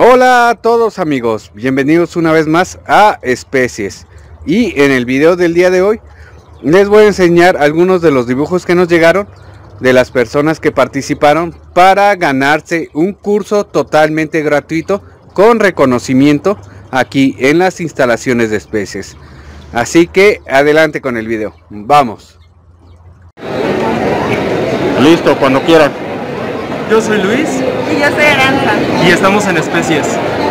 Hola a todos amigos, bienvenidos una vez más a Especies. Y en el video del día de hoy les voy a enseñar algunos de los dibujos que nos llegaron de las personas que participaron para ganarse un curso totalmente gratuito con reconocimiento aquí en las instalaciones de Especies. Así que adelante con el video, vamos. Listo, cuando quieran. Yo soy Luis Y yo soy Aranza. y estamos en Especies.